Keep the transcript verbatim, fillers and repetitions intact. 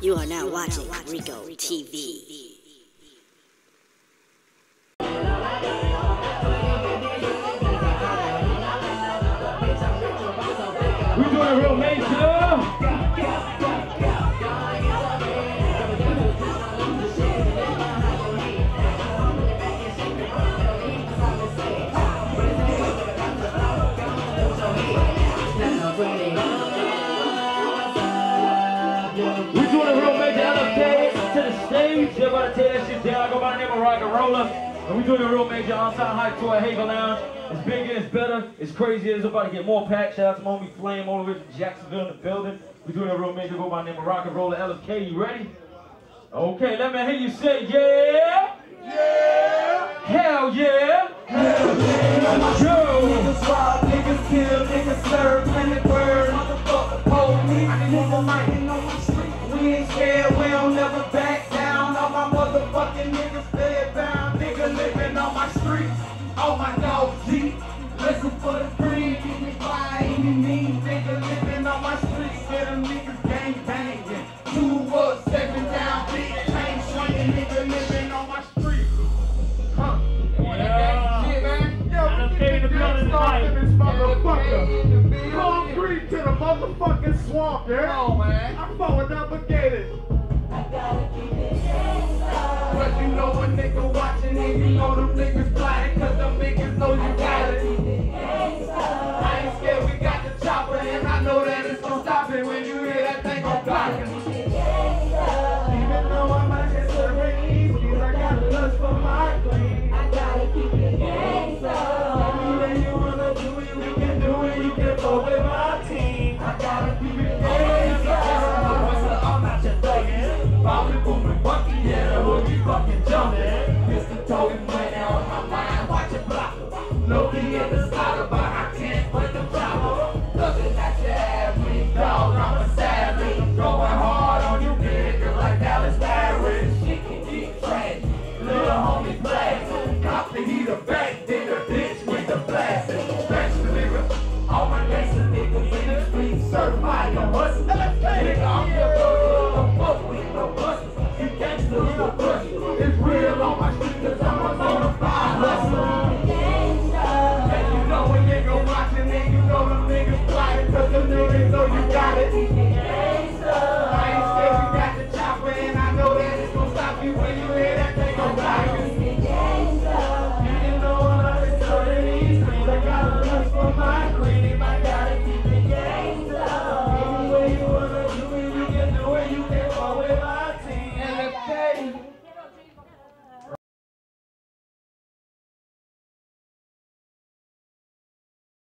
You are now watching Rico T V. We doing a real major. We doing a real major L F K to the stage. Everybody tear that shit down. I go by the name of Rock and Roller. And we doing a real major on-site hype tour at Haver Lounge. It's bigger, it's better, it's crazier. It's about to get more packed. Shout out to Mommy Flame all the way from Jacksonville in the building. We doing a real major. Go by the name of Rock and Roller L F K. You ready? Okay, let me hear you say yeah. Yeah. Hell yeah. Hell yeah. Go. Niggas rob, niggas kill, niggas serve, plenty word, motherfucker police, nigga mighty on the street. We ain't scared, we don't never back down. All my motherfucking niggas stay bound, nigga living on my streets. All my dogs deep, listen for the breed, keep me quiet, any mean, nigga living on my streets. Get them niggas gang banging, two up, seven down, big chain swinging, nigga living on my streets. Huh? Yeah. Shit, man. L F K in the building tonight. This motherfucker. Concrete to the motherfucking swamp, yeah? Oh, man. I'm falling obligated. But you know a nigga watching and you know them niggas plotting, cause them niggas know you got it.